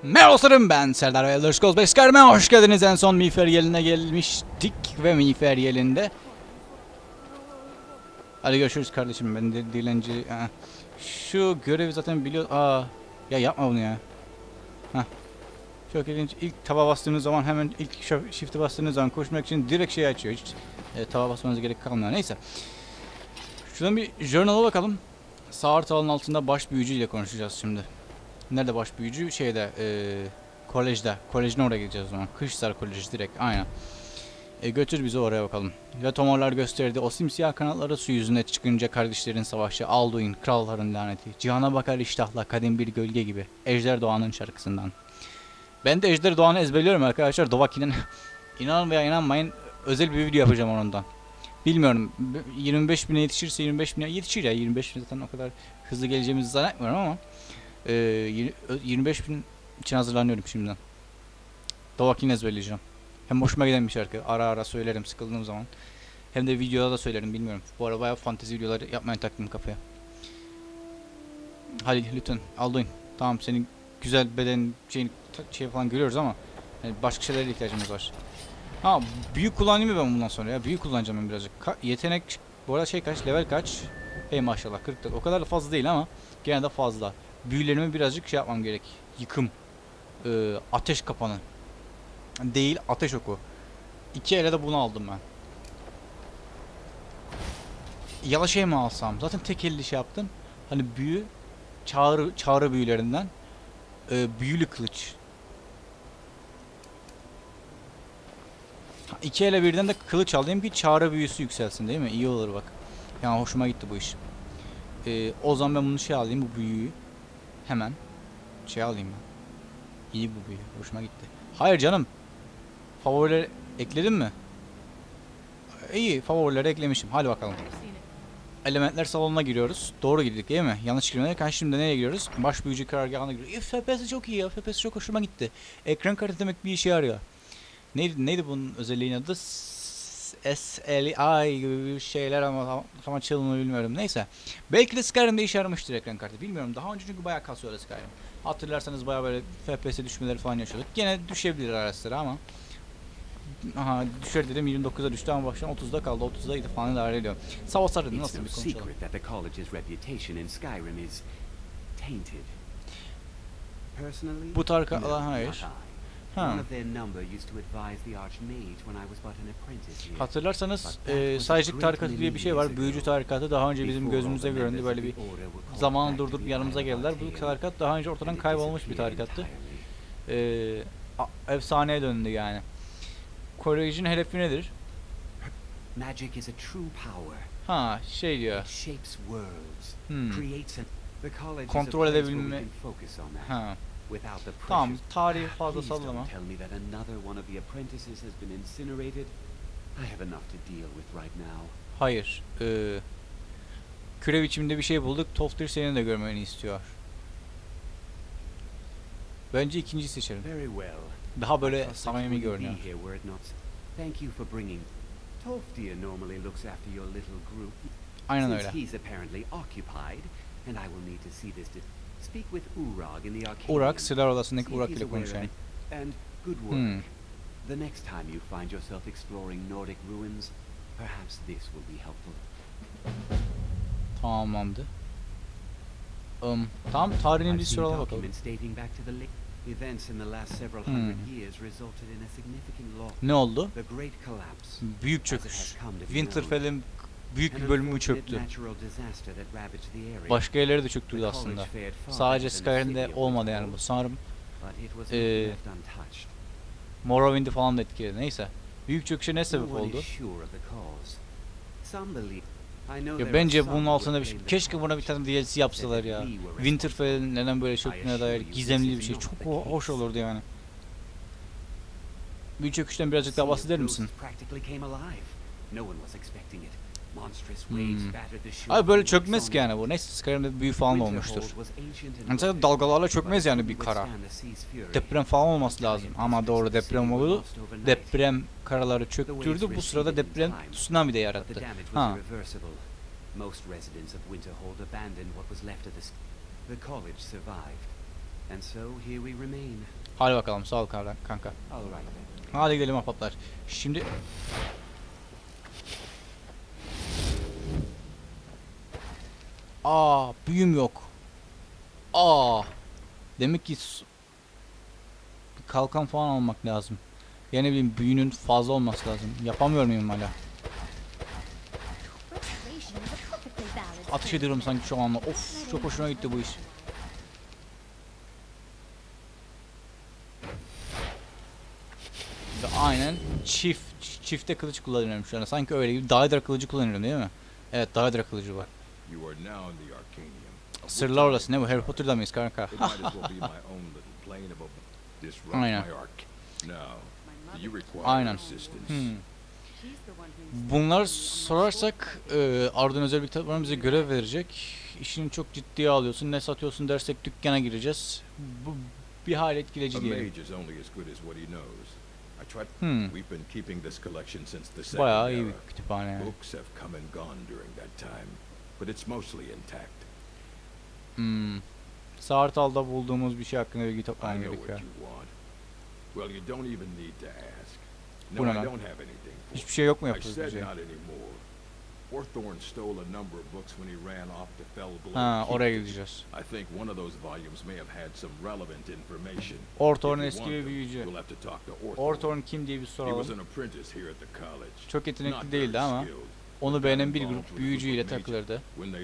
Merhaba dostlarım, ben Serdar ve Elder Scrolls 5 Skyrim'e hoş geldiniz. En son Miğfer Yeli'ne gelmiştik ve Miğfer Yeli'nde. Hadi görüşürüz kardeşim, ben de dilenci. Şu görevi zaten biliyor. Ya yapma bunu ya. Çok ilginç. İlk taba bastığınız zaman hemen ilk shift'e bastığınız zaman koşmak için direkt şey açıyor. Hiç taba basmanıza gerek kalmıyor. Neyse. Şuradan bir journal'a bakalım. Sağ ortalığın altında baş büyücü ile konuşacağız şimdi. Nerede baş büyücü? Şeyde, kolejde. Kolejine oraya gideceğiz o zaman. Kışlar Koleji direkt, aynen. Götür bizi oraya bakalım. Ve tomorlar gösterdi. O simsiyah kanatları su yüzüne çıkınca kardeşlerin savaşı. Alduin, kralların laneti. Cihana bakar iştahla, kadim bir gölge gibi. Ejder Doğan'ın şarkısından. Ben de Ejder Doğan'ı ezberliyorum arkadaşlar. Dovaki'nin. İnanın veya inanmayın, özel bir video yapacağım ondan. Bilmiyorum. 25.000'e yetişirse 25.000'e yetişir ya. 25.000 zaten o kadar hızlı geleceğimizi zannetmiyorum ama 25.000 için hazırlanıyorum şimdiden. Dovaki'ni ezberleyeceğim. Hem hoşuma giden bir şarkı. Ara ara söylerim sıkıldığım zaman. Hem de videoda da söylerim, bilmiyorum. Bu arada bayağı fantezi videoları yapmaya taktım kafaya. Hadi lütfen Alduin. Tamam, senin güzel beden şey falan görüyoruz ama yani başka şeylere ihtiyacımız var. Büyük kullanayım mı ben bundan sonra ya? Büyük kullanacağım ben birazcık. Yetenek bu arada şey kaç? Level kaç? Hey maşallah 40'ta. O kadar da fazla değil ama gene de fazla. Büyülerimi birazcık şey yapmam gerek. Yıkım. Ateş kapanı. Değil, ateş oku. 2 ele de bunu aldım ben. Ya da şey mi alsam? Zaten tek elli şey yaptım. Hani büyü, çağrı büyülerinden. Büyülü kılıç. 2 ele birden de kılıç alayım ki çağrı büyüsü yükselsin, değil mi? İyi olur bak. Yani hoşuma gitti bu iş. O zaman ben bunu şey alayım, bu büyüyü. Hemen. Şey alayım ben. İyi bu büyü. Hoşuma gitti. Hayır canım. Favorileri ekledin mi? İyi, favorileri eklemişim. Hadi bakalım. Elementler salonuna giriyoruz. Doğru girdik değil mi? Yanlış girmedik. Şimdi nereye giriyoruz? Baş büyücü karargahına giriyoruz. FPS'i çok iyi ya. FPS'i çok hoşuma gitti. Ekran kartı demek bir işe yarıyor. Neydi bunun özelliğinin adı? SLI gibi bir şeyler ama tam açılımını bilmiyorum. Neyse. Belki de Skyrim'de işe yaramıştır ekran kartı. Bilmiyorum. Daha önce çünkü bayağı kasıyordu Skyrim. Hatırlarsanız bayağı böyle FPS düşmeleri falan yaşıyorduk. Gene düşebilir ara sıra ama. Düşer dedim, 29'a düştü ama baştan 30'da kaldı. 30'daydı falan, idare ediyor. Savaşları nasıl bir konuşalım. Bu tarikalar hayır. Hatırlarsanız sayıcık tarikatı diye bir şey var. Büyücü tarikatı daha önce bizim gözümüze göründü. Böyle bir zamanı durdurup yanımıza geldiler. Bu tarikat daha önce ortadan kaybolmuş bir tarikattı. Efsaneye döndü yani. Kolejin hedefi nedir? Şey diyor. Kontrol edebilme. Tamam, tarihi fazla sallama. Hayır. Küre biçiminde bir şey bulduk. Toftir seni de görmeni istiyor. Bence ikinciyi seçelim. Daha böyle samimi görünüyor. Aynen öyle. Urag, Silah Odası'ndaki Urag ile konuşayım. Tamamlandı. Tamam, tarihini bir sırala bakalım. Ne oldu? Büyük çöküş. Winterfell'in büyük bir bölümü çöktü. Başka yerleri de çöktürdü aslında. Sadece Skyrim'de olmadı yani bu. Sanırım Morrowind'i falan da etkiledi. Neyse. Büyük çöküşe ne sebep oldu? Ya bence bunun altında bir şey. Keşke buna bir tane DLC yapsalar ya. Winterfell'in neden böyle çöktüğüne dair gizemli bir şey. Çok hoş olurdu yani. Büyük çöküşten birazcık daha bahseder misin? Abi böyle çökmez ki yani bu. Neyse, Skyrim'de büyü falan olmuştur. Mesela dalgalarla çökmez yani bir kara. Deprem falan olması lazım. Ama doğru, deprem oldu. Deprem karaları çöktürdü. Bu sırada deprem tsunami de yarattı. And so here we remain. Hadi bakalım, sağ ol kanka. All right then. Hadi gidelim ahbaplar. Şimdi büyüm yok. Demek ki bir kalkan falan almak lazım. Yani bir büyünün fazla olması lazım. Yapamıyor muyum hala? Ateş ediyorum sanki şu anda. Of, çok hoşuma gitti bu iş. Ve aynen çifte kılıç kullanıyorum şu anda. Sanki öyle gibi Daedra kılıcı kullanıyorum değil mi? Evet, Daedra kılıcı var. Sırlar orası, ne bu? Harry Potter'da mıyız kanka? Aynen. Aynen. Bunlar sorarsak Arda'nın özel bir kitaplarına bize görev verecek. İşini çok ciddiye alıyorsun. Ne satıyorsun dersek dükkana gireceğiz. Bu bir hal etkileyici diyelim. Bayağı iyi bir kütüphane yani. Saartal'da bulduğumuz bir şey hakkında bilgi toplamam gerekiyor. Bu ne lan? Hiçbir şey yok mu yapıyoruz bir şey? Ha, oraya gideceğiz. Orthorn eski bir büyücü. Orthorn kim diye bir soralım. Çok yetenekli değildi ama onu beğenen bir grup büyücüyle takılırdı.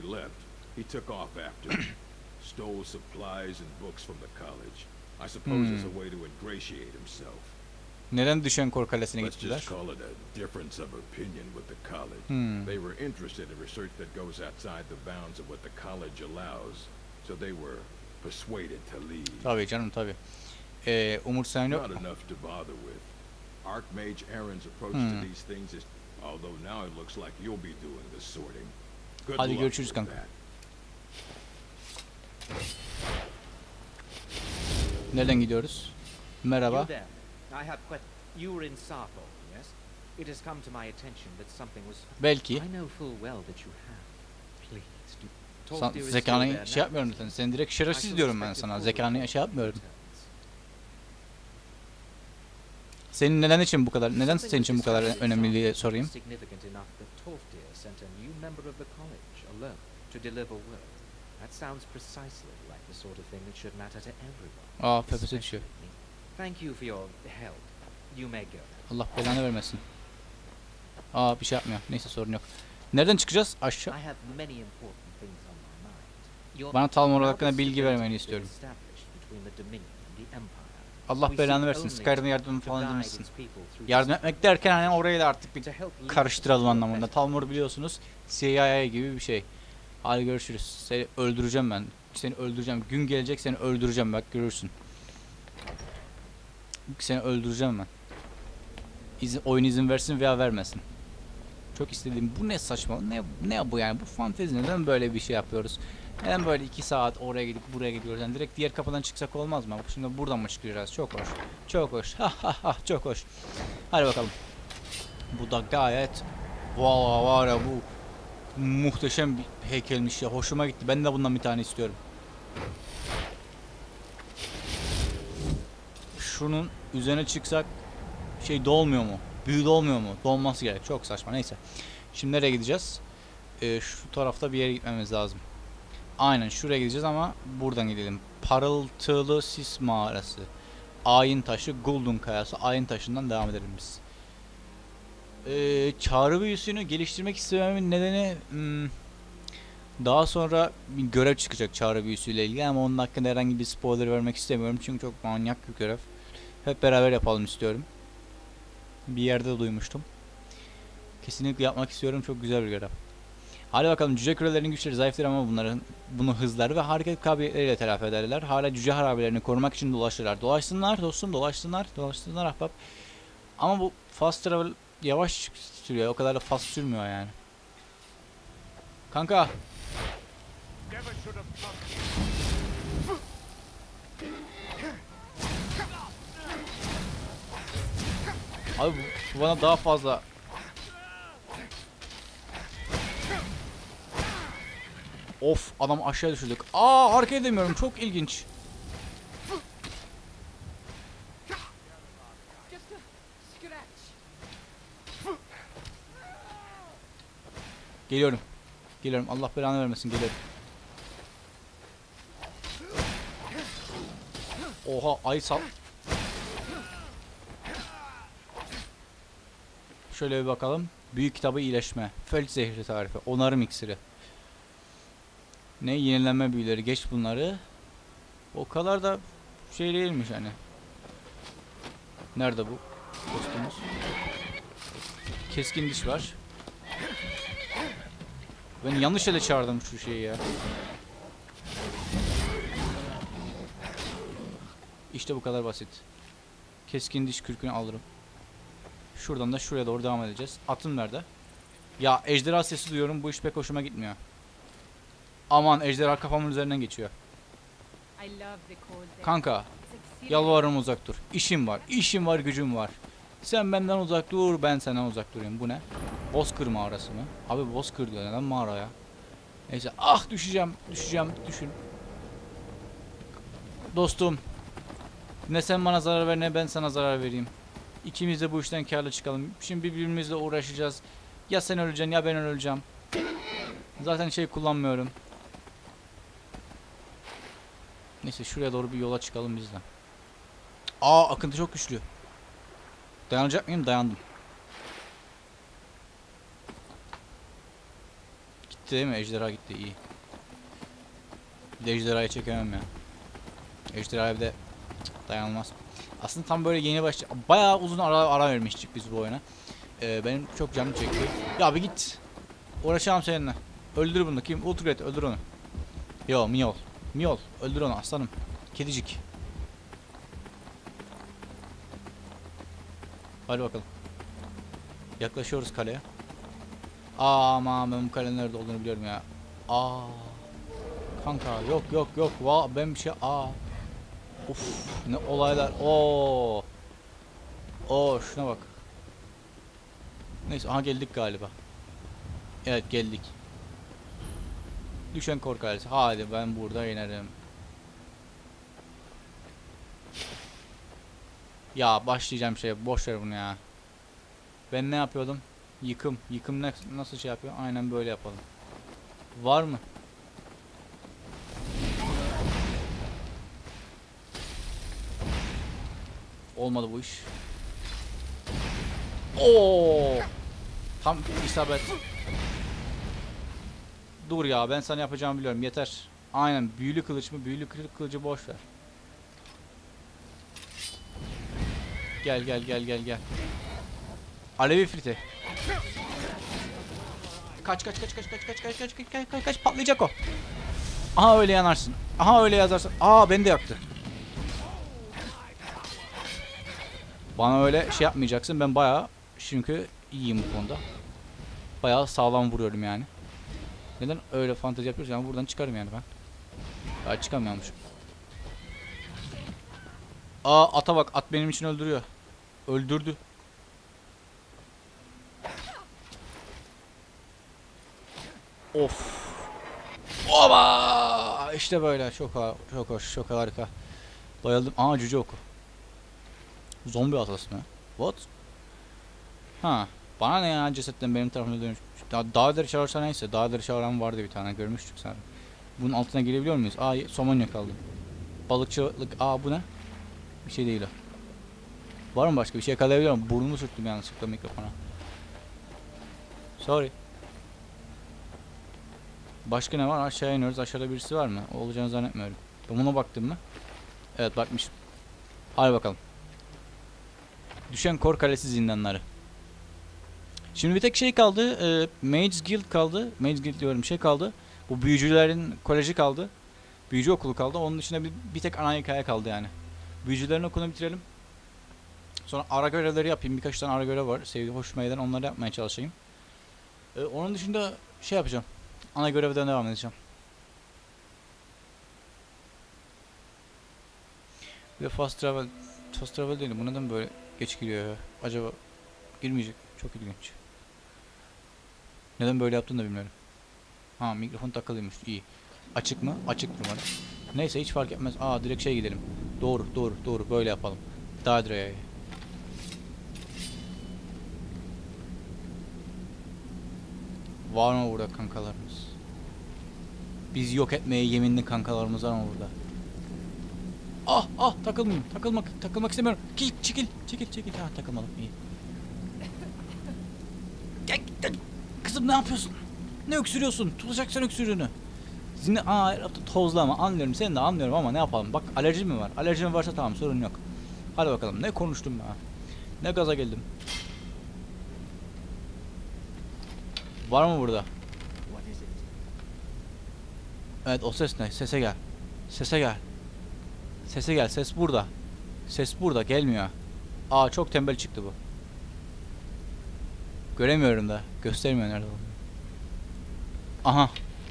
Neden Düşenkor Kalesi'ne gittiler? Tabii canım, tabii. Umursayan yok mu? Hadi görüşürüz kanka. Nereden gidiyoruz? Merhaba. You were in Sappho, yes? It has come to my attention that something was. Belki. I know full well that you have. Please do. Zekanı şey yapmıyorum zaten. Sen direkt şerefsiz diyorum ben sana. Zekanı şey yapmıyorum. Senin neden için bu kadar? Neden senin için bu kadar önemli diye sorayım. Pepesi düşüyor. Allah belanı vermesin. Bir şey yapmıyor. Neyse, sorun yok. Nereden çıkacağız? Aşağı. Bana Talmor hakkında bilgi vermeni istiyorum. Allah belanı versin. Skyrim'e yardım falan edilmişsin. Yardım etmek derken hani orayı da artık bir karıştıralım anlamında. Talmor biliyorsunuz CIA gibi bir şey. Hadi görüşürüz. Seni öldüreceğim ben. Seni öldüreceğim. Gün gelecek seni öldüreceğim, bak görürsün. Seni öldüreceğim ben. Oyun izin versin veya vermesin. Çok istediğim, bu ne saçma, ne bu yani, bu fantezi, neden böyle bir şey yapıyoruz? Neden böyle 2 saat oraya gidip buraya gidiyoruz? Yani direkt diğer kapıdan çıksak olmaz mı? Şimdi buradan mı çıkacağız? Çok hoş. Çok hoş. Çok hoş. Hadi bakalım. Bu da gayet vallahi var ya, bu muhteşem bir heykelmiş ya. Hoşuma gitti. Ben de bundan bir tane istiyorum. Şunun üzerine çıksak şey dolmuyor mu? Büyü dolmuyor mu? Dolması gerek. Çok saçma. Neyse. Şimdi nereye gideceğiz? Şu tarafta bir yere gitmemiz lazım. Aynen şuraya gideceğiz ama buradan gidelim. Parıltılı sis mağarası. Ayin taşı, Guldun kayası. Ayin taşından devam edelim biz. Çağrı büyüsünü geliştirmek istememin nedeni daha sonra bir görev çıkacak çağrı büyüsüyle ilgili ama onun hakkında herhangi bir spoiler vermek istemiyorum çünkü çok manyak bir görev. Hep beraber yapalım istiyorum. Bir yerde duymuştum. Kesinlikle yapmak istiyorum. Çok güzel bir görev. Hadi bakalım, cüce kürelerinin güçleri zayıftır ama bunu hızları ve hareket kabiliyetleriyle telafi ederler. Hala cüce harabelerini korumak için dolaşırlar. Dolaşsınlar dostum, dolaşsınlar ahbap. Ama bu fast travel yavaş sürüyor. O kadar da fast sürmüyor yani. Kanka. Abi bu bana daha fazla. Of, adam aşağı düşürdük. Hareket edemiyorum, çok ilginç. Geliyorum. Geliyorum. Allah belanı vermesin. Geliyorum. Oha ay sal. Şöyle bir bakalım. Büyük kitabı iyileşme. Felç zehri tarifi. Onarım iksiri. Ne? Yenilenme büyüleri. Geç bunları. O kadar da şey değilmiş hani. Nerede bu dostumuz? Keskin diş var. Ben yanlış yere çağırdım şu şeyi ya. İşte bu kadar basit. Keskin diş kürkünü alırım. Şuradan da şuraya doğru devam edeceğiz. Atım nerede? Ya ejderha sesi duyuyorum. Bu iş pek hoşuma gitmiyor. Aman ejderha kafamın üzerinden geçiyor. Kanka yalvarırım uzak dur. İşim var. İşim var, gücüm var. Sen benden uzak dur, ben senden uzak durayım. Bu ne? Bozkır mağarası mı? Abi Bozkır diyor. Neden mağara ya? Neyse. Ah düşeceğim. Düşeceğim. Düşün. Dostum. Ne sen bana zarar ver ne ben sana zarar vereyim. İkimiz de bu işten karlı çıkalım. Şimdi birbirimizle uğraşacağız. Ya sen öleceksin ya ben öleceğim. Zaten şey kullanmıyorum. Neyse şuraya doğru bir yola çıkalım biz de. Aa akıntı çok güçlü. Dayanacak mıyım? Dayandım. Gitti değil mi? Ejderha gitti. İyi. Bir de ejderhayı çekemem ya. Ejderha evde dayanılmaz. Aslında tam böyle yeni bayağı uzun ara vermiştik biz bu oyuna. Benim çok canım çekti. Ya bir git. Uğraşamam seninle. Öldür bunu. Kim? Ultregret öldür onu. Yo Miol. Miol öldür onu aslanım. Kedicik. Hadi bakalım. Yaklaşıyoruz kaleye. Ama ben bu kalenin nerede olduğunu biliyorum ya. Aa. Kanka yok yok yok. Ben bir şey Uf ne olaylar. Oo. Şuna bak. Neyse aha geldik galiba. Evet geldik. Düşen kor kalesi. Hadi ben burada inerim. Ya başlayacağım şeye. Boş ver bunu ya. Ben ne yapıyordum? Yıkım. Yıkım nasıl şey yapıyor? Aynen böyle yapalım. Var mı? Olmadı bu iş. Oo! Tam isabet. Dur ya ben sana yapacağımı biliyorum. Yeter. Aynen büyülü kılıç mı? Büyülü kılıcı boş ver. Gel gel gel gel gel. Alevi frite. Kaç kaç kaç kaç kaç kaç kaç kaç kaç kaç kaç patlayacak o. Aha öyle yanarsın. Aha öyle yazarsın. Beni de yaktı. Bana öyle şey yapmayacaksın. Ben bayağı çünkü iyiyim bu konuda. Bayağı sağlam vuruyorum yani. Neden öyle fantezi yapıyoruz? Yani buradan çıkarım yani ben. Daha çıkamıyormuşum. Ata bak. At benim için öldürüyor. Öldürdü. Of. Oba! İşte böyle. Çok hoş. Çok harika. Bayıldım. Cüce oku. Zombi atası mı? What? Bana ne ya cesetten benim tarafımda dönüş. Daha ileri çağırsa neyse. Daha ileri çağıran vardı bir tane. Görmüştük sanırım. Bunun altına girebiliyor muyuz? Somon yakaladım. Balıkçılık. Bu ne? Bir şey değil o. Var mı başka bir şey yakalayabiliyor muyum? Burnumu sürttüm yanlışlıkla mikrofona. Sorry. Başka ne var? Aşağı iniyoruz. Aşağıda birisi var mı? Olacağını zannetmiyorum. Ben buna baktım mı? Evet bakmışım. Hadi bakalım. Düşen Kor Kalesi zindanları. Şimdi bir tek şey kaldı. Mage's Guild kaldı. Mage's Guild diyorum şey kaldı. Bu büyücülerin koleji kaldı. Büyücü okulu kaldı. Onun dışında bir tek ana hikaye kaldı yani. Büyücülerin okulunu bitirelim. Sonra ara görevleri yapayım. Birkaç tane ara görev var. Sevdiğim hoşuma giden onları yapmaya çalışayım. Onun dışında şey yapacağım. Ana görevden devam edeceğim. Ve fast travel. Fast travel değil. Bu neden böyle geç giriyor ya? Acaba girmeyecek. Çok ilginç. Neden böyle yaptığını da bilmiyorum. Mikrofon takılıymış. İyi. Açık mı? Açık numara. Neyse hiç fark etmez. Direkt şey gidelim. Doğru. Böyle yapalım. Daedre'ye. Var mı burada kankalarımız? Biz yok etmeye yeminli kankalarımız var mı burada? Ah takılmayayım. Takılmak istemiyorum. Çekil. Ha takılmadım. İyi. Gel. Kızım ne yapıyorsun? Ne öksürüyorsun? Tutacaksan öksürüğünü. Zine tozlama. Anlıyorum. Seni de anlıyorum ama ne yapalım? Bak alerji mi var? Alerjin varsa tamam sorun yok. Hadi bakalım. Ne konuştum ben? Ne gaza geldim. Var mı burada? What is it? Evet o ses ne? Sese gel. Ses burada. Ses burada gelmiyor. Çok tembel çıktı bu. Göremiyorum da. Göstermiyor nerede olduğunu. Aha.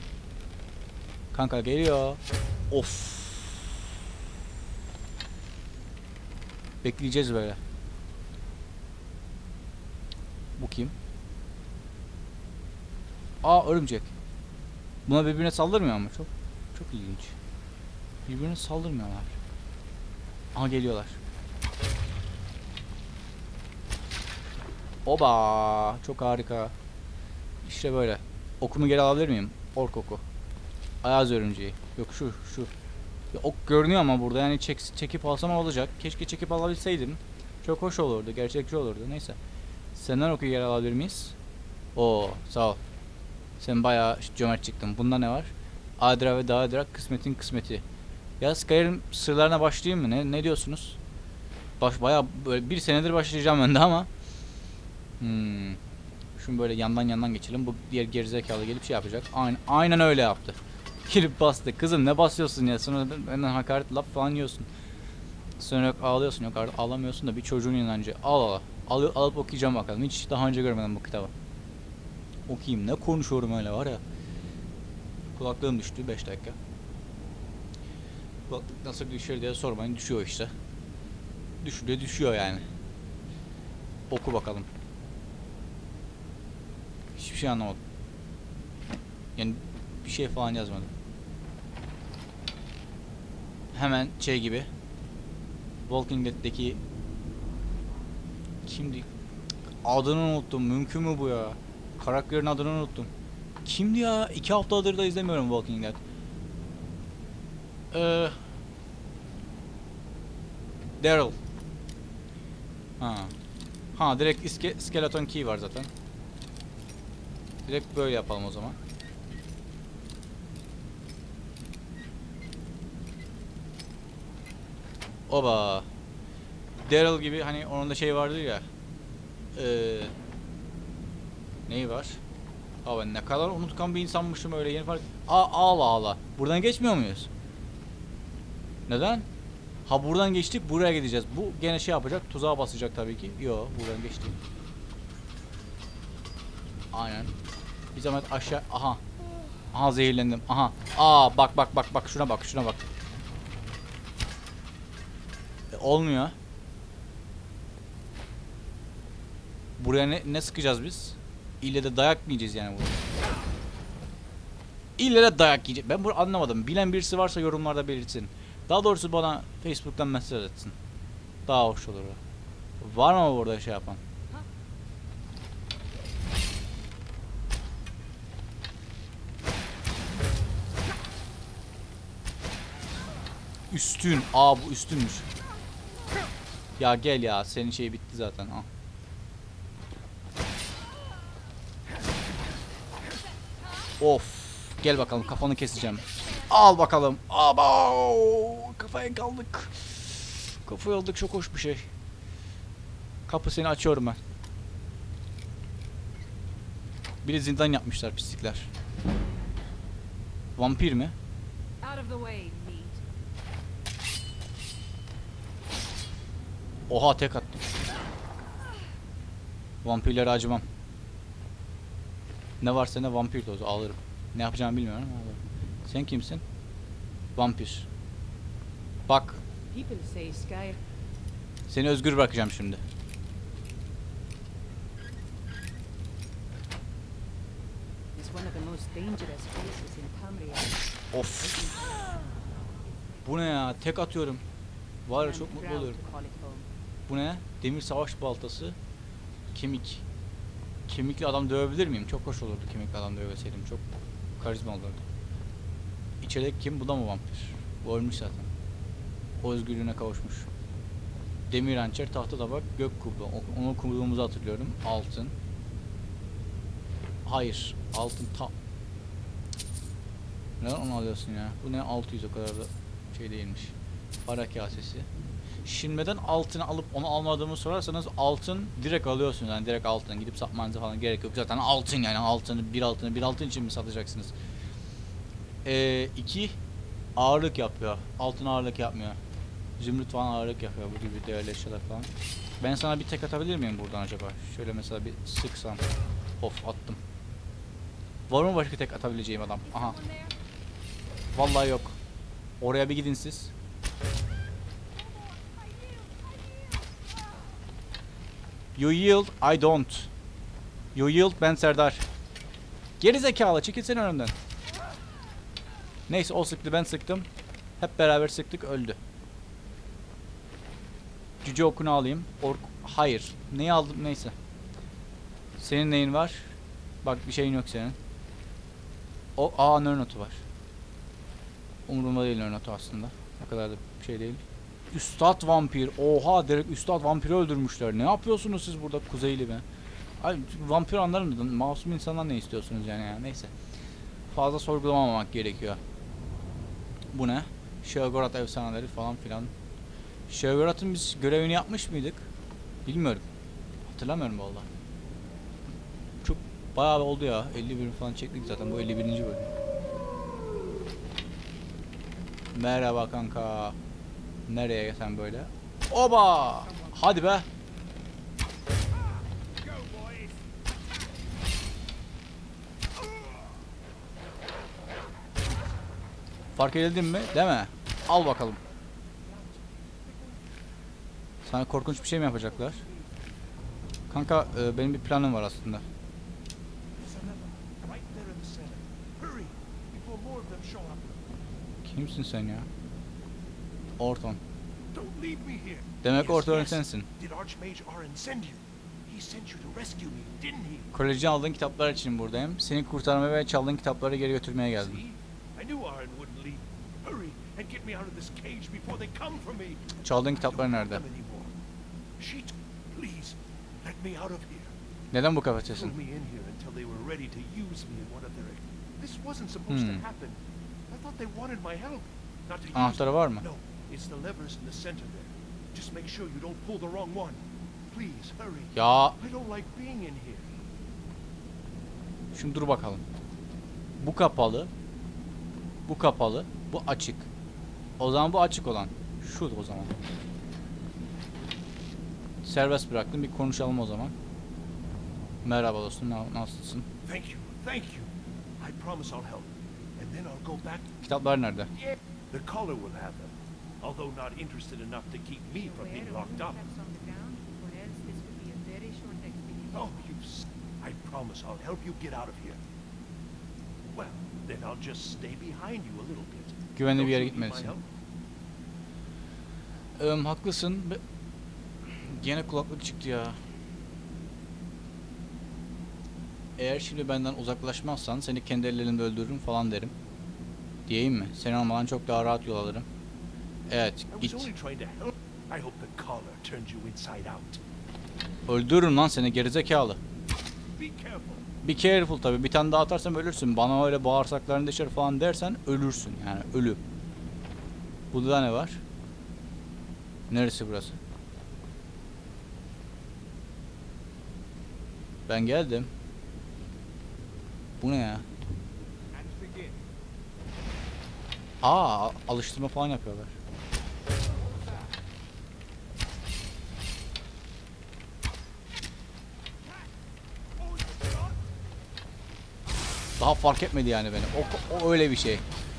Kanka geliyor. Of. Bekleyeceğiz böyle. Bu kim? Örümcek. Buna birbirine saldırmıyor ama çok ilginç. Birbirine saldırmıyorlar. Aha geliyorlar. Oba, çok harika. İşte böyle. Okumu geri alabilir miyim? Ork oku. Ayaz örümceği. Yok şu. Ya, ok görünüyor ama burada yani çekip alsam olacak. Keşke çekip alabilseydim. Çok hoş olurdu, gerçekçi olurdu. Neyse. Senden oku geri alabilir miyiz? Sağ ol. Sen bayağı cömert çıktın. Bunda ne var? Adra ve Daedra kısmetin kısmeti. Ya Skyrim sırlarına başlayayım mı? Ne diyorsunuz? Bayağı böyle 1 senedir başlayacağım ben de ama. Şunu böyle yandan geçelim. Bu diğer gerizekalı gelip şey yapacak. Aynen öyle yaptı. Gelip bastı. Kızım ne basıyorsun ya? Sonra benden hakaret laf falan yiyorsun. Sonra yok ağlıyorsun. Yok ağlamıyorsun da bir çocuğun inancı. Alıp okuyacağım bakalım. Hiç daha önce görmedim bu kitabı. Okuyayım. Ne konuşuyorum öyle var ya. Kulaklığım düştü 5 dakika. Kulaklık nasıl düşer diye sormayın. Düşüyor işte. Düşüyor yani. Oku bakalım. Hiçbir şey anlamadım. Yani bir şey falan yazmadım. Hemen şey gibi. Walking Dead'deki kimdi? Adını unuttum. Mümkün mü bu ya? Karakterin adını unuttum. Kimdi ya? 2 haftadır da izlemiyorum Walking Dead. Daryl. Direkt skeleton key var zaten. Direkt böyle yapalım o zaman. Oba. Daryl gibi hani onun da şey vardı ya. Neyi var? Ben ne kadar unutkan bir insanmışım öyle yeni fark. Allah. Buradan geçmiyor muyuz? Neden? Buradan geçtik, buraya gideceğiz. Bu gene şey yapacak, tuzağa basacak tabii ki. Buradan geçtik. Aynen. Bir zahmet aşağı. Aha zehirlendim. Bak şuna bak. Olmuyor. Buraya ne sıkacağız biz? İlle de dayak mı yiyeceğiz yani burada? İlle de dayak yiyeceğiz. Ben bunu anlamadım. Bilen birisi varsa yorumlarda belirtsin. Daha doğrusu bana Facebook'tan mesaj etsin. Daha hoş olur. Var mı burada şey yapan? Üstün. Bu üstünmüş. Ya gel ya. Senin şey bitti zaten. Of. Gel bakalım kafanı keseceğim. Al bakalım. Kafaya kaldık. Kafaya aldık çok hoş bir şey. Kapısını açıyorum ben. Bir de zindan yapmışlar pislikler. Vampir mi? Oha tek attım. Vampirlere acımam. Ne varsa ne vampir tozu alırım. Ne yapacağımı bilmiyorum ama alırım. Sen kimsin? Vampir. Bak. Seni özgür bırakacağım şimdi. Of. Bu ne ya? Tek atıyorum. Var ya çok mutlu oluyorum. Bu ne? Demir savaş baltası. Kemik. kemikli adam dövebilir miyim? Çok hoş olurdu kemikli adam döveseydim. Çok karizma olurdu. İçerideki kim? Bu da mı vampir? Bu ölmüş zaten. O özgürlüğüne kavuşmuş. Demir hançer, tahta tabak, gök kubbe. Onu okuduğumuzu hatırlıyorum. Altın. Hayır. Altın neden onu alıyorsun ya? Bu ne? 600, o kadar da şey değilmiş. Para kasesi. Şimdiden altını alıp onu almadığımı sorarsanız altın direkt alıyorsunuz. Yani direkt altın. Gidip satmanıza falan gerek yok. Zaten altın yani altını. Bir altın için mi satacaksınız? 2 ağırlık yapıyor. Altın ağırlık yapmıyor. Zümrüt falan ağırlık yapıyor. Bu gibi değerli eşyalar falan. Ben sana bir tek atabilir miyim buradan acaba? Şöyle mesela bir sıksam. Of, attım. Var mı başka tek atabileceğim adam? Aha. Vallahi yok. Oraya bir gidin siz. You yield, I don't. You yield, ben Serdar. Geri zekalı, çekilsene önümden. Neyse, o sıktı, ben sıktım. Hep beraber sıktık, öldü. Cüce okunu alayım. Hayır. Neyi aldım, neyse. Senin neyin var? Bak, bir şeyin yok senin. Nör notu var. Umurumda değil nör notu aslında. Ne kadar da bir şey değil. Üstad vampir. Oha, direkt Üstad vampiri öldürmüşler. Ne yapıyorsunuz siz burada Kuzeyli be? Ay, vampir anlarım. Masum insanlar ne istiyorsunuz yani ya? Neyse. Fazla sorgulamamak gerekiyor. Bu ne? Şevgorat efsaneleri falan filan. Şevgorat'ın biz görevini yapmış mıydık? Bilmiyorum. Hatırlamıyorum vallahi. Çok bayağı oldu ya. 50 bölüm falan çektik zaten. Bu 51. bölüm. Merhaba kanka. Nereye sen böyle? Oba! Hadi be. Fark edildin mi? Değil mi? Al bakalım. Sana korkunç bir şey mi yapacaklar? Kanka benim bir planım var aslında. Kimsin sen ya? Orton. Demek Orton sensin. Kolejden aldığın kitaplar için buradayım. Seni kurtarmaya ve çaldığın kitapları geri götürmeye geldim. Çaldığın kitaplar nerede? Neden bu kafetesin? Anahtarı var mı? Ya. Şimdi dur bakalım. Bu kapalı. Bu kapalı. Bu açık. O zaman bu açık olan. Şu o zaman. Serbest bıraktım. Bir konuşalım o zaman. Merhaba dostum. Nasılsın? Kitaplar nerede? The caller will have them, although not interested enough to keep me from being locked up. Oh, I promise I'll help you get out of here. Well, then I'll just stay behind you a little bit. Güvenli bir yere gitmelisin. Haklısın. Gene kulaklık çıktı ya. Eğer şimdi benden uzaklaşmazsan seni kendi ellerimle öldürürüm falan derim. Diyeyim mi? Seni olmadan çok daha rahat yol alırım. Evet, git. Öldürürüm lan seni gerizekalı. Be careful tabi. Bir tane daha atarsam ölürsün. Bana öyle bağırsaklarını deşer falan dersen ölürsün. Yani ölü. Burada ne var? Neresi burası? Ben geldim. Bu ne ya? Alıştırma falan yapıyorlar. Daha fark etmedi yani beni. O öyle bir şey.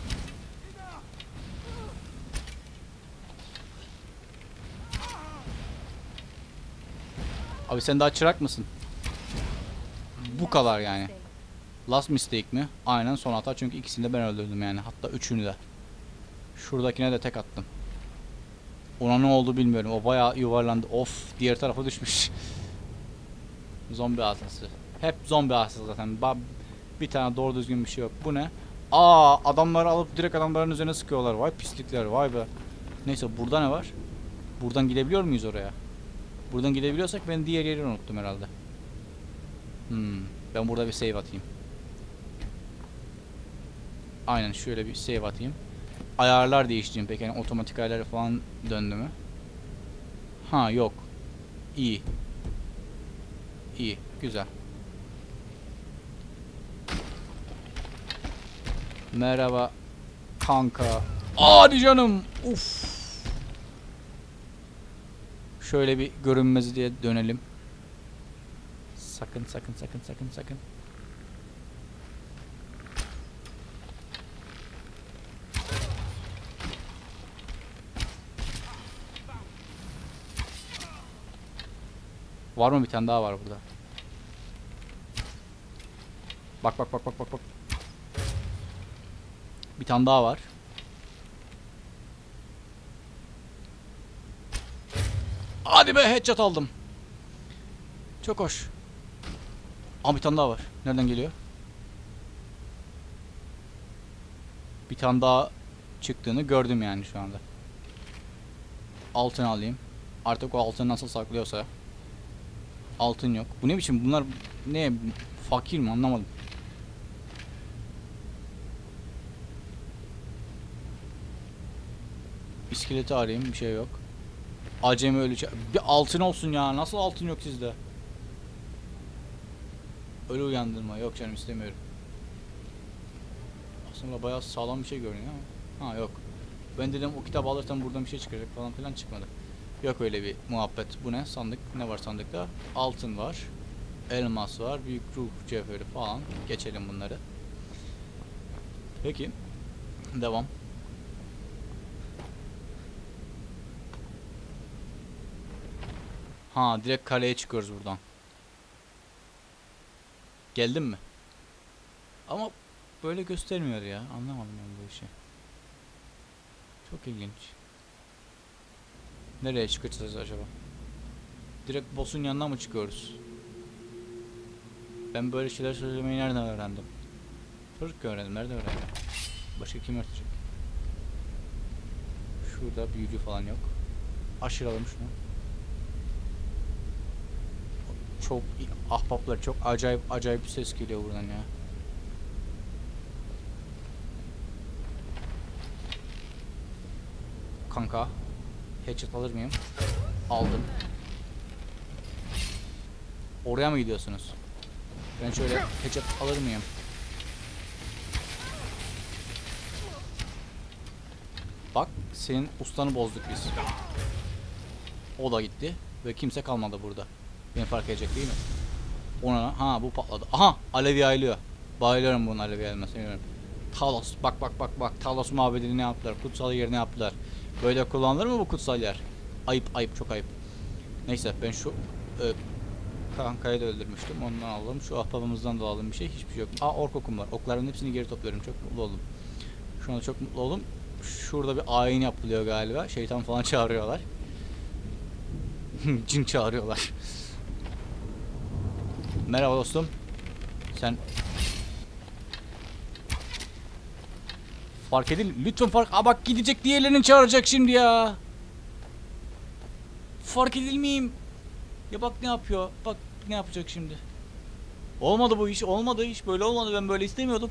Abi sen daha çırak mısın? Bu kadar yani. Last mistake mi? Aynen son hata, çünkü ikisini de ben öldürdüm yani. Hatta üçünü de. Şuradakine de tek attım. Ona ne oldu bilmiyorum. O bayağı yuvarlandı. Of, diğer tarafa düşmüş. Zombi hatası. Hep zombi hastası zaten. Bir tane doğru düzgün bir şey yok. Bu ne? Aa, adamları alıp direkt adamların üzerine sıkıyorlar. Vay pislikler, vay be. Neyse, burada ne var? Buradan gidebiliyor muyuz oraya? Buradan gidebiliyorsak ben diğer yeri unuttum herhalde. Ben burada bir save atayım. Aynen, şöyle bir save atayım. Ayarlar değiştireyim peki, yani otomatik ayarları falan döndü mü? Ha, yok. İyi. İyi, güzel. Merhaba kanka. Hadi canım. Uf. Şöyle bir görünmez diye dönelim. Sakın. Var mı, bir tane daha var burada. Bak. Bir tane daha var. Hadi be, headshot aldım. Çok hoş. Aa, bir tane daha var. Nereden geliyor? Bir tane daha çıktığını gördüm yani şu anda. Altın alayım. Artık o altını nasıl saklıyorsa. Altın yok. Bu ne biçim? Bunlar ne? Fakir mi? Anlamadım. İskeleti arayayım. Bir şey yok. Acemi ölü. Bir altın olsun ya. Nasıl altın yok sizde? Ölü uyandırma. Yok canım, istemiyorum. Aslında bayağı sağlam bir şey görünüyor ama. Ha, yok. Ben dedim o kitabı alırsam buradan bir şey çıkacak falan filan, çıkmadı. Yok öyle bir muhabbet. Bu ne? Sandık. Ne var sandıkta? Altın var. Elmas var. Büyük ruh cevheri falan. Geçelim bunları. Peki. Devam. Ha, direkt kaleye çıkıyoruz buradan. Geldin mi? Ama böyle göstermiyor ya. Anlamadım ben bu işi. Çok ilginç. Nereye çıkacağız acaba? Direkt boss'un yanına mı çıkıyoruz? Ben böyle şeyler söylemeyi nereden öğrendim? Çocuk öğrendim. Nerede öğrendim? Başka kim öğretecek? Şurada büyücü falan yok. Aşıralım şunu. Çok ahbaplar, çok acayip bir ses geliyor buradan ya. Kanka, headshot alır mıyım? Aldım. Oraya mı gidiyorsunuz? Ben şöyle headshot alır mıyım? Bak, senin ustanı bozduk biz. O da gitti ve kimse kalmadı burada. Beni fark edecek değil mi? Ona, ha, bu patladı. Aha, alev yayılıyor. Bayılıyorum bunun alev yayılmasına. Talos, bak. Talos mabedini ne yaptılar? Kutsal yerini yaptılar. Böyle kullanılır mı bu kutsal yer? Ayıp, çok ayıp. Neyse, ben şu kankayı da öldürmüştüm. Ondan aldım. Şu ahbabımızdan da aldım bir şey. Hiçbir şey yok. Aa, ork okum var. Okların hepsini geri topluyorum. Çok mutlu oldum. Şu anda çok mutlu oldum. Şurada bir ayin yapılıyor galiba. Şeytan falan çağırıyorlar. Cin çağırıyorlar. Merhaba dostum. Sen fark edin. Lütfen fark. Aa, bak, gidecek, diğerlerini çağıracak şimdi ya. Fark edilmeyeyim. Ya bak ne yapıyor. Bak ne yapacak şimdi. Olmadı bu iş. Olmadı iş. Böyle olmadı. Ben böyle istemiyordum.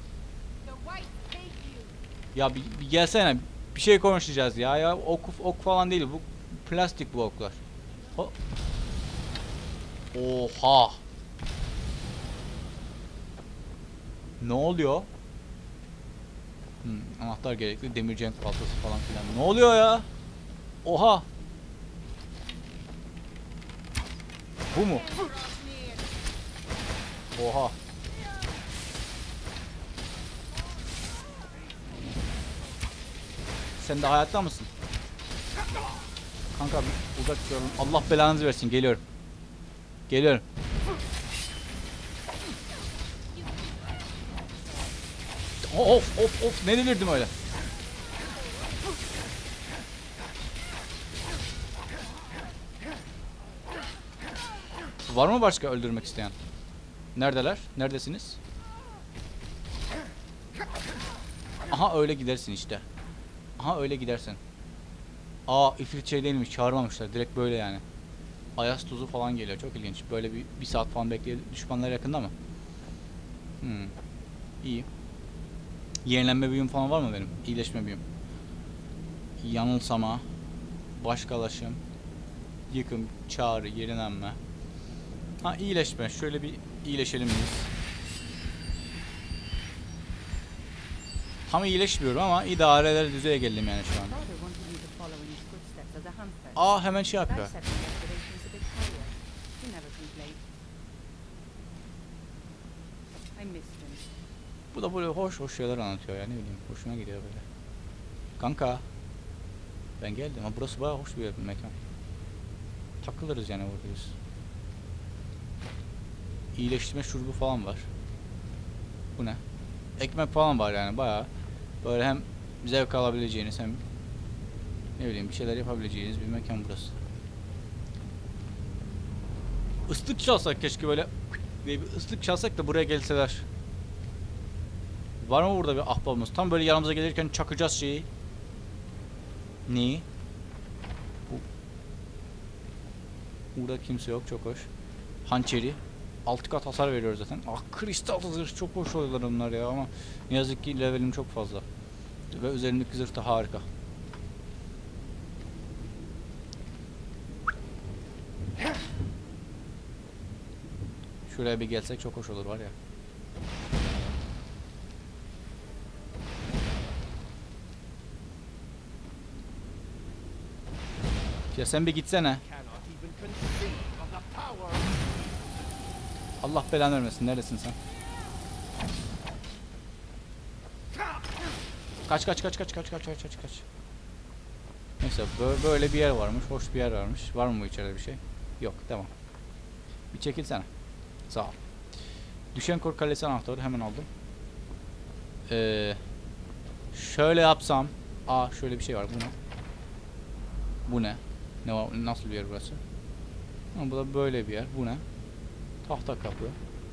Ya bir gelsene. Bir şey konuşacağız ya. Ya ok falan değil. Bu plastik, bu oklar. Oha. Ne oluyor? Anahtar gerekli. Demircenk baltası falan filan. Ne oluyor ya? Oha. Bu mu? Oha. Sen de hayatta mısın? Kanka bir uzak duralım. Allah belanızı versin. Geliyorum. Geliyorum. Of. Ne delirdim öyle? Var mı başka öldürmek isteyen? Neredeler? Neredesiniz? Aha öyle gidersin işte. Aha öyle gidersin. Aa ifrit şey değilmiş, çağırmamışlar. Direkt böyle yani. Ayaz tuzu falan geliyor. Çok ilginç. Böyle bir saat falan bekleyelim. Düşmanlar yakında mı? İyi. Yenilenme büyüm falan var mı benim? İyileşme büyüm. Yanılsama. Başkalaşım. Yıkım. Çağrı. Yenilenme. Ha iyileşme. Şöyle bir iyileşelim biz. Tam iyileşmiyorum ama idare eder düzeye geldim yani şu an. Aa hemen şey yapıyor. Bu da böyle hoş hoş şeyler anlatıyor ya, ne bileyim, hoşuma gidiyor böyle. Kanka ben geldim ama burası bayağı hoş bir mekan. Takılırız yani buradayız. İyileştirme şurubu falan var. Bu ne? Ekmek falan var yani bayağı. Böyle hem zevk alabileceğiniz hem ne bileyim bir şeyler yapabileceğiniz bir mekan burası. Islık çalsak keşke, böyle bir ıslık çalsak da buraya gelseler. Var mı burada bir ahbabımız? Tam böyle yanımıza gelirken çakacağız şeyi. Neyi? Burada kimse yok, çok hoş. Hançeri. 6 kat hasar veriyor zaten. Ah kristal zırh, çok hoş oluyorlar onlar ya ama ne yazık ki levelim çok fazla. Ve üzerindeki zırh da harika. Şuraya bir gelsek çok hoş olur var ya. Ya sen bir gitsene. Allah belanı vermesin. Neredesin sen? Kaç. Neyse böyle bir yer varmış. Hoş bir yer varmış. Var mı bu içeride bir şey? Yok. Devam. Bir çekilsene. Sağ ol. Düşenkor Kalesi anahtarı hemen aldım. Şöyle yapsam. Aa şöyle bir şey var. Bu ne? Bu ne? Ne var? Nasıl bir yer burası? Ha, bu da böyle bir yer. Bu ne? Tahta kapı.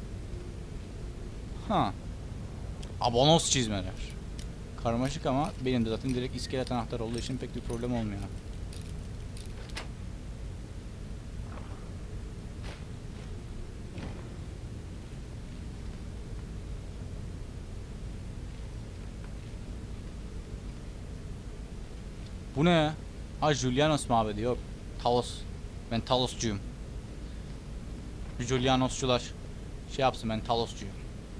Ha. Abonos çizmeler. Karmaşık ama benim de zaten direkt iskelet anahtar olduğu için pek bir problem olmuyor. Bu ne ya? Ha Julianos mabedi, yok. Talos. Ben Taloscuyum. Julianosçular şey yapsın, ben Taloscuyum.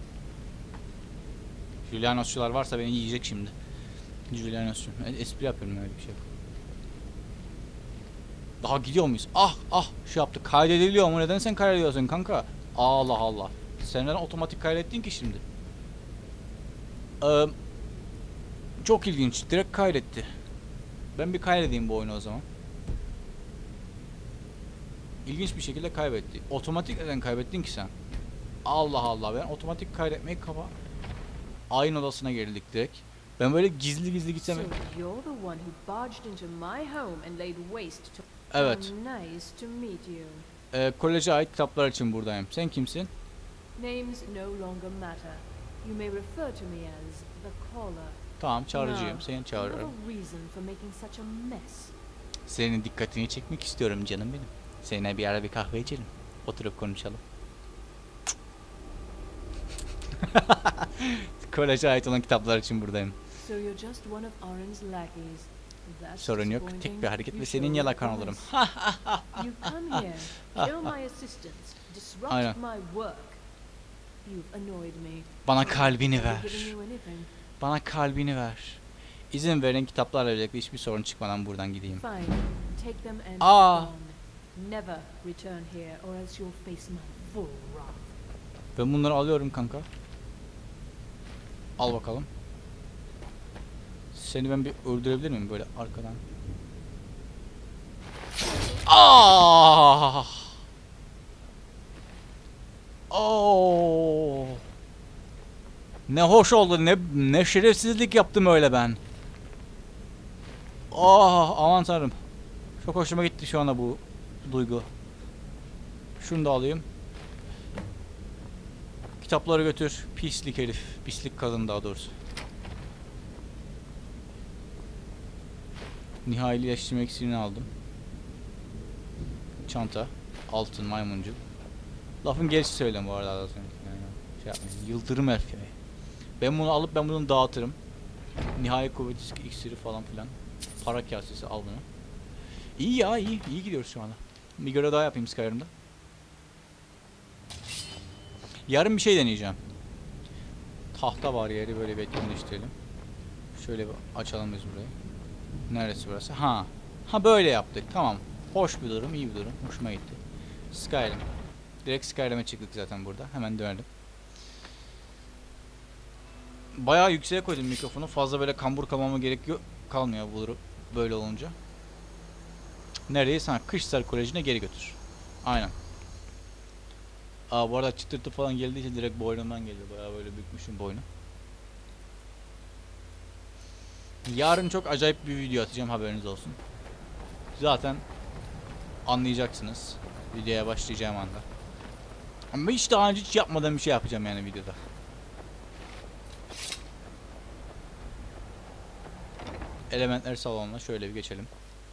Julianosçular varsa beni yiyecek şimdi. Julianosçu. Espri yapıyorum, öyle bir şey. Daha gidiyor muyuz? Ah şey yaptık. Kaydediliyor mu? Neden sen kaydediyorsun kanka? Allah Allah. Sen neden otomatik kaydettin ki şimdi? Çok ilginç. Direkt kaydetti. Ben bir kaydedeyim bu oyunu o zaman. İlginç bir şekilde kaybetti. Otomatik neden kaybettin ki sen? Allah Allah, ben otomatik kaydetmeyi aynı odasına geldik direkt. Ben böyle gizli gitsem. Evet. Koleje ait kitaplar için buradayım. Sen kimsin? Tamam, çağırıcıyım. Seni çağırıyorum. Senin dikkatini çekmek istiyorum canım benim. Seninle bir ara bir kahve içelim. Oturup konuşalım. Koleje ait olan kitaplar için buradayım. Sorun yok. Tek bir hareket ve senin yalakan olurum. Aynen. Bana kalbini ver. Bana kalbini ver. İzin verin, kitaplarla birlikte hiçbir sorun çıkmadan buradan gideyim. Ben bunları alıyorum kanka. Al bakalım. Seni ben bir öldürebilir miyim böyle arkadan? Ah! Oh! Ne hoş oldu, ne şerefsizlik yaptım öyle ben. Ah, aman tanrım. Çok hoşuma gitti şu anda bu duygu. Şunu da alayım. Kitapları götür. Pislik herif. Pislik kadın daha doğrusu. Nihaileştirme iksirini aldım. Çanta. Altın maymuncu. Lafın gelişi söyleyeyim bu arada. Yani şey yapmayın. Yıldırım herif yani. Ben bunu alıp ben bunu dağıtırım. Nihai kuvvet iksiri falan filan. Para kasesi al bunu. İyi ya iyi. İyi gidiyoruz şu anda. Bir görev daha yapayım Skyrim'da. Yarın bir şey deneyeceğim. Tahta var yeri böyle bir etkinleştirelim. Şöyle bir açalım biz burayı. Neresi burası? Ha. Ha böyle yaptık. Tamam. Hoş bir durum, iyi bir durum. Hoşuma gitti. Skyrim. Direkt Skyrim'e çıktık zaten burada. Hemen dönelim. Bayağı yükseğe koydum mikrofonu. Fazla böyle kambur kalmama gerek yok. Kalmıyor bu böyle olunca. Neredeyiz? Ha, Kışlar Koleji'ne geri götür. Aynen. Aa bu arada çıtırtı falan geldiği için direkt boynumdan geliyor. Bayağı böyle bükmüşüm boynu. Yarın çok acayip bir video atacağım, haberiniz olsun. Zaten anlayacaksınız videoya başlayacağım anda. Ama hiç daha önce hiç yapmadığım bir şey yapacağım yani videoda. Elementler salonuna şöyle bir geçelim.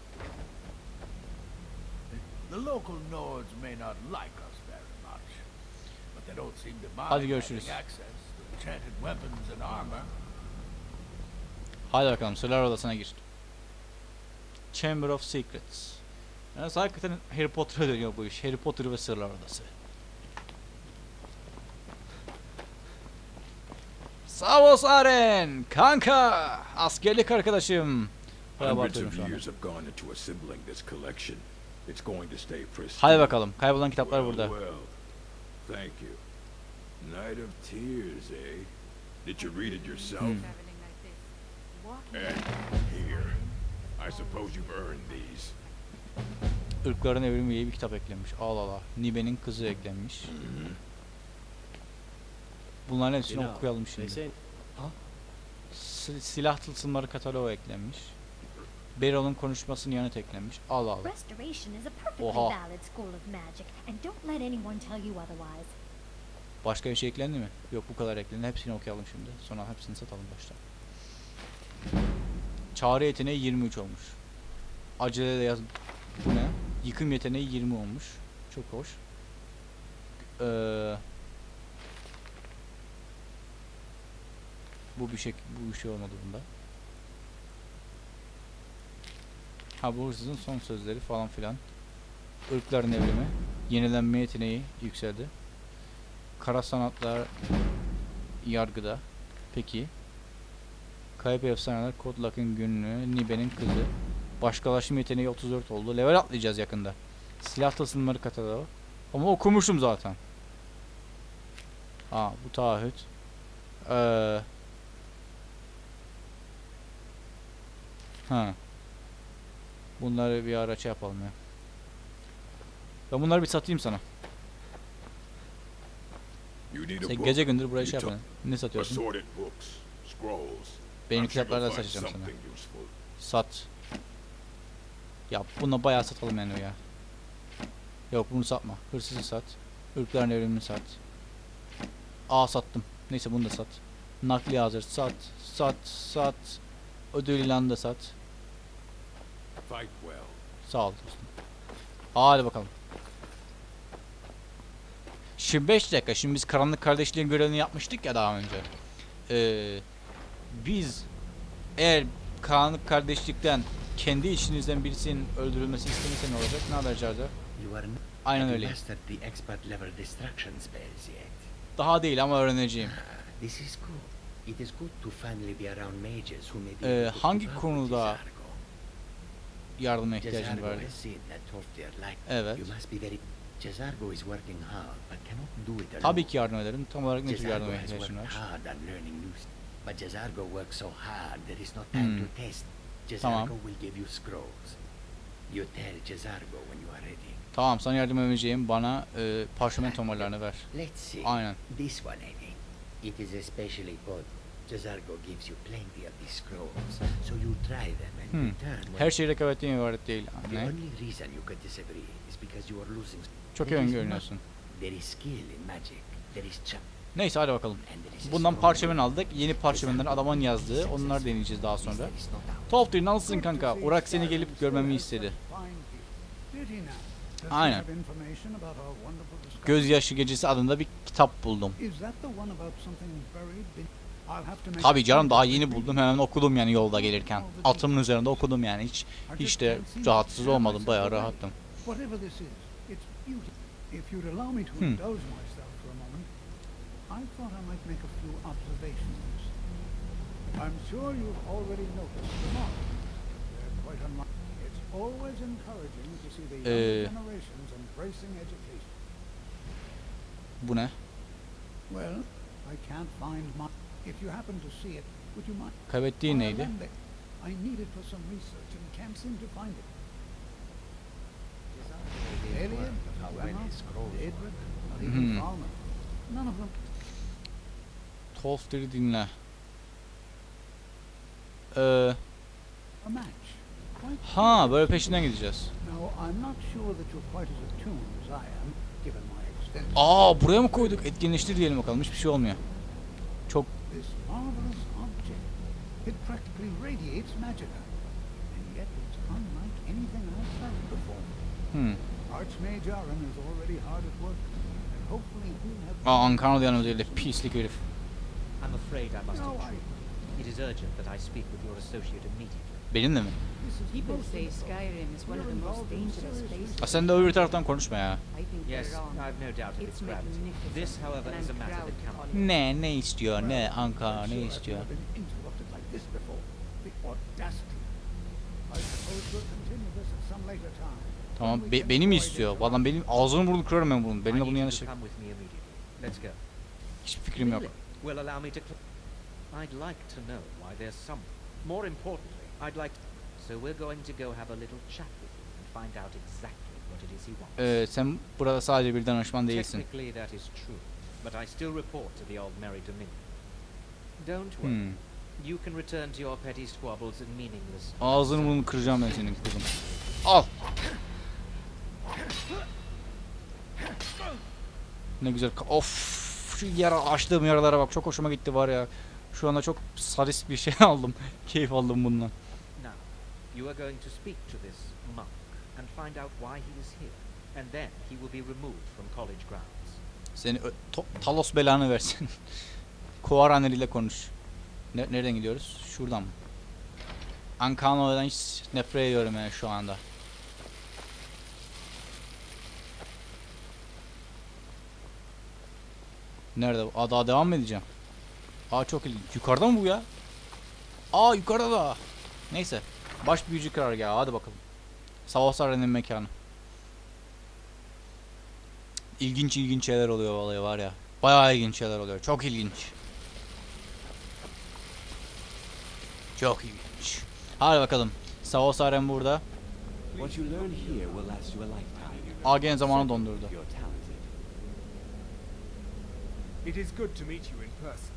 The local Nords may not like us very much, but they don't seem to mind Hadi görüşürüz. having access to enchanted weapons and armor. Hadi bakalım Sırlar Odası'na gir. Chamber of Secrets. Yani hakikaten Harry Potter'a dönüyor bu iş. Harry Potter ve Sırlar Odası. Savos Aren! Kanka! Askerlik arkadaşım! Hundreds of years have gone into assembling this collection. It's going to stay pristine. Hadi bakalım. Kaybolan kitaplar Well, burada. well. Thank you. Night of Tears, eh? Did you read it yourself? And here. I suppose you've earned these. Irkların Evrimi diye bir kitap eklenmiş. Allah Allah. Nibe'nin kızı eklenmiş. Bunların hepsini okuyalım şimdi. Silah tılsımları kataloğu eklenmiş. Beryl'ın konuşmasının yanıt eklenmiş. Allah Allah. Oha. Başka bir şey eklendi mi? Yok, bu kadar eklendi. Hepsini okuyalım şimdi. Sonra hepsini satalım baştan. Çağrı yeteneği 23 olmuş. Acele de yaz. Bu ne? Yıkım yeteneği 20 olmuş. Çok hoş. Bu bir şey olmadı bunda. Ha, bu hırsızın son sözleri falan filan. Irkların evrimi. Yenilenme yeteneği yükseldi. Kara sanatlar yargıda. Peki. Kayıp efsaneler, Kodlak'ın günlüğü, Nibe'nin kızı. Başkalaşım yeteneği 34 oldu. Level atlayacağız yakında. Silah tasımları kataloğu. Ama okumuşum zaten. Ha, bu taahhüt. Ha. Bunları bir ara yapalım ya. Ben bunları bir satayım sana. Sen gece gündür buraya şey yapalım. Ne satıyorsun? Benim kitaplardan satacağım sana. Sat. Ya bunu bayağı satalım yani ya. Yok, bunu satma. Hırsızı sat. Irkların evrimini sat. Aa, sattım. Neyse, bunu da sat. Nakliye hazır. Sat. Ödül ilanı da sat. Sağ ol dostum. Hadi bakalım. Şimdi 5 dakika. Şimdi biz karanlık kardeşliğin görevini yapmıştık ya daha önce. Biz eğer karanlık kardeşlikten kendi içinizden birisinin öldürülmesi istemese ne olacak? Ne yapacağız? Aynen öyle. Daha değil ama öğreneceğim. Hangi konuda yardıma ihtiyacın var? Evet. Tabii ki yardım ederim. Tam olarak ne tür yardıma ihtiyacın var? Tamam. Tamam, sana yardım edeceğim. Bana parşömen tomarlarını ver. Aynen. It is especially good. Jazargo gives you plenty of these scrolls, so you try them and return. Her şey rekabetten ibaret değil. The Ne? only reason you could disagree is because you are losing. Çok iyi görünüyorsun. There is skill in magic. There is Neyse hadi bakalım. And there is a Bundan scroll parşömen aldık. Yeni parşömenler adamın yazdığı. Onları deneyeceğiz daha sonra. there is no doubt. Tolfdir nasılsın kanka? Urak seni gelip görmemi istedi. Aynen. Gözyaşı Gecesi adında bir kitap buldum. Tabii canım daha yeni buldum. Hemen okudum yani yolda gelirken. Atımın üzerinde okudum yani. Hiç de rahatsız olmadım. Bayağı rahattım. I'm sure you've already noticed the marks. They're quite unlike. It's always encouraging to see the younger generations embracing education. Bu ne? Well, I can't find my. If you happen to see it, would you mind? Kaybettiği neydi? I need it for some research and can't seem to find it. Alien, Reynolds, Edward, not even Farmer. None of them. Tolfdir'i dinle. A match. Quite Ha böyle peşinden gideceğiz. Now, I'm not sure that you're quite as attuned as I am, given my extensive. Aa buraya mı koyduk? Etkinleştir diyelim bakalım. Hiçbir şey olmuyor. Çok This marvelous object. It practically radiates magicka, and yet it's unlike anything I've felt before. Archmage Aron is already hard at work, and hopefully he'll have. Aa Ankara'da yanımızda öyle pislik herif. I'm afraid I must No, intrude. It is urgent that I speak with your associate immediately. Benimle mi? People say Skyrim is one of the most dangerous places. Aa, sen de öbür taraftan konuşma ya. I think Yes, they're wrong. I've no doubt of its It's gravity. magnificent, This, however, and is a I'm matter proud that to cannot call it. Ne istiyor? Ne Ankara ne istiyor? I've been interrupted like this before. The audacity. I suppose we'll continue this at some later time. Tamam beni mi istiyor? Bu adam benim ağzını burnunu kırarım ben bunun. I Benimle need bunu you to yanlış. come with me immediately. Let's go. Hiçbir fikrim yok. Really? Will allow me to. I'd like to know why there's some. More importantly, I'd like. So we're going to go have a little chat with him and find out exactly what it is he wants. Sen burada sadece bir danışman değilsin. Technically, that is true, but I still report to the old Merry Dominion. Don't worry. You can return to your petty squabbles and meaningless. Ağzını burnunu kıracağım ben senin kızım. Al. Ne güzel. Of. Şu yara açtığım yaralara bak. Çok hoşuma gitti var ya. Şu anda çok sadist bir şey aldım. Keyif aldım bundan. Now, you are going to speak to this monk and find out why he is here, and then he will be removed from college grounds. Seni Talos belanı versin. Kovaranel ile konuş. Nereden gidiyoruz? Şuradan mı? Ankano'dan hiç nefret ediyorum yani şu anda. Nerede bu? Aa daha devam mı edeceğim? Aa çok ilginç. Yukarıda mı bu ya? Aa yukarıda da. Neyse. Baş büyücü karargahı. Hadi bakalım. Savaş Arena'nın mekanı. İlginç şeyler oluyor vallahi var ya. Bayağı ilginç şeyler oluyor. Çok ilginç. Çok ilginç. Hadi bakalım. Savaş Aren burada. What you learn here will last you a lifetime. Aa gene zamanı dondurdu. You're talented. It is good to meet you in person.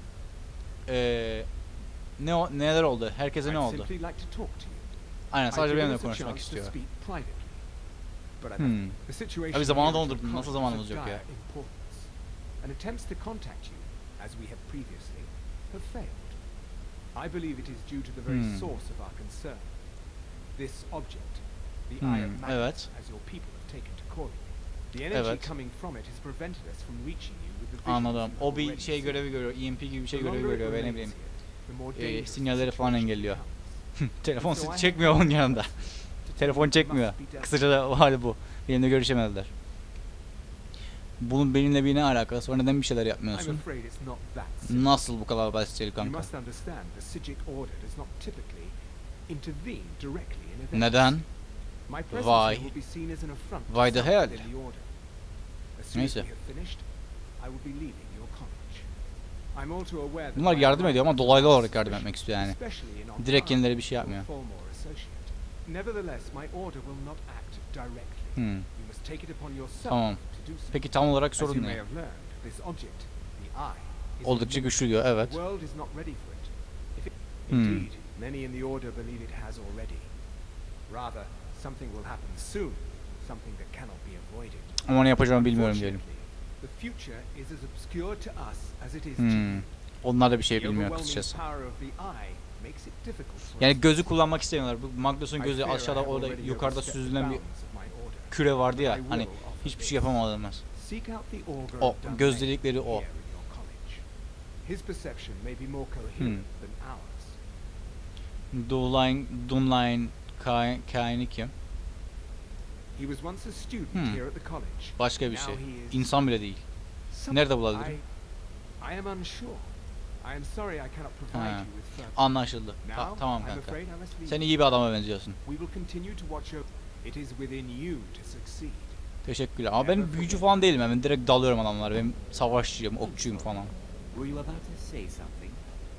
Neler oldu? Herkese ne I'd oldu? simply like to talk to you. Aynen sadece I've given benimle us a konuşmak chance to istiyor. speak privately. But the situation Abi zamanı here at dondurdun. your Nasıl college is zamanımız of yok ya? dire importance, and attempts to contact you, as we have previously, have failed. I believe it is due to the very source of our concern. This object, the Eye of Magnus, evet. as your people have taken to call it. The energy Evet. coming from it has prevented us from reaching you with the visions Anladım. you have O bir already şey seen. görevi görüyor. EMP gibi bir şey The görevi longer it görüyor. Ben ne remains bileyim. here, the more dangerous the Sinyalleri falan situation engelliyor. becomes. Telefon So I çekmiyor have onun yanında. Telefon çekmiyor. Kısaca da hali bu. Benimle görüşemediler. Bunun benimle bir ne alakası var? Neden bir şeyler I'm yapmıyorsun? afraid it's not that simple. Nasıl bu kadar basit You kanka? must understand the Sijic Order does not typically intervene directly in events. Neden? My presence Why? here will be seen as an affront to Why the some hell? within the Order. As soon as Neyse. we have finished, I will be leaving your college. I'm also aware that Bunlar my yardım ediyor ama arrival dolaylı is olarak yardım suspicious, etmek istiyor yani. especially in Direkt Ankara, kendileri bir şey your yapmıyor. Thalmor associate. Nevertheless, my order will not act directly. You must take it upon yourself Tamam. to do so. Peki tam olarak As you sorun may ne? have learned, this object, the Eye, is Oldukça limited. güçlü diyor. Evet. The world is not ready for it. If it Hmm. Indeed, many in the Order believe it has already. Rather, something will happen soon, something that cannot be avoided. Ama ne yapacağımı bilmiyorum diyelim. Unfortunately, The future is as obscure to us as it is to you. Onlar da bir şey The bilmiyor overwhelming kısacası. power of the eye makes it difficult for Yani us. gözü kullanmak istemiyorlar. Bu Magnus'un I gözü fear I aşağıda have orada already yukarıda overstepped the süzülen bir bounds of my order. küre vardı ya. I will Hani offer hiçbir this. şey yapamadılar. Seek out the augur O of Dunlane göz delikleri o. here in your college. His perception may be more coherent than ours. Dunline kaini kim? He was once a student here at the college. Başka bir Now şey. he is İnsan bile değil. Nerede bulabilirim? I am unsure. I am sorry I cannot provide Ha. you with further. Anlaşıldı. Now, Tamam I'm kanka. afraid I must leave. Sen iyi bir adama benziyorsun. We will continue to watch over. It is within you to succeed. Teşekkürler. Ama ben büyücü falan değilim. Ben direkt dalıyorum adamlara. Ben savaşçıyım, okçuyum falan. Were you about to say something?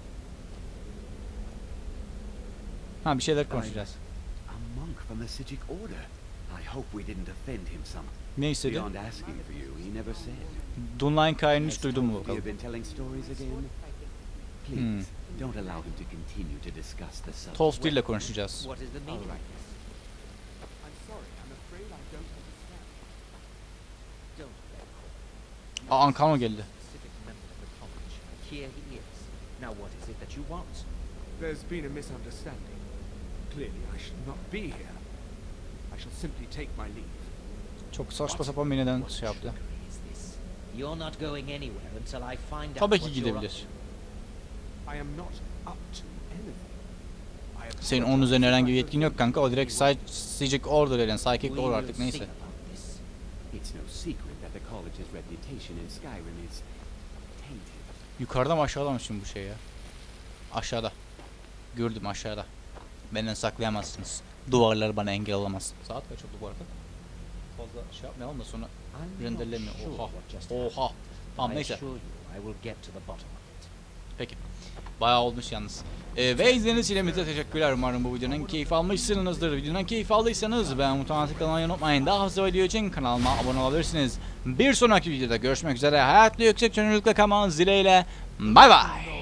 Ha bir şeyler konuşacağız. A monk from the Sijic Order. I hope we didn't offend him some. Ne istedi? Beyond asking for you, he never said. Dunline kainini hiç Has duydun mu Toby bakalım? been telling stories again? Please, don't allow him to continue to discuss the subject. Tolstoy ile konuşacağız. What is the meaning of this? I'm sorry. I'm afraid I don't understand. Don't let him. Aa Ankara mı geldi? Specific member of the college. Here he is. Now what is it that you want? There's been a misunderstanding. Clearly, I should not be here. I shall simply take my leave. Çok saçma sapan bir neden What şey yaptı. trickery is this? You're not going anywhere until I find out Tabii ki what you're up gidebilir. I am not up to anything. I Senin onun apologize üzerine if herhangi bir I yetkin yok kanka. O direkt Psychic Order yani Psychic We Order will artık see neyse. about this. It's no secret that the college's reputation in Skyrim is tainted. Yukarıda mı aşağıda mı şimdi bu şey ya? Aşağıda. Gördüm aşağıda. Benden saklayamazsınız. Duvarlar bana engel olamaz. Saat kaç oldu bu arada? Fazla şey yapmayalım da sonra I'm not renderlemiyor. sure Oha. what just Oha. happened, Tamam but I neyse. assure you I will get to the bottom of it. Peki. Bayağı olmuş yalnız. Ve izlediğiniz için hepinize teşekkürler. Umarım bu videonun keyif almışsınızdır. Videonun keyif aldıysanız beğen butonuna tıklamayı unutmayın. Daha fazla video için kanalıma abone olabilirsiniz. Bir sonraki videoda görüşmek üzere. Hayatlı yüksek çözünürlükle kalmanız dileğiyle. Bay bay.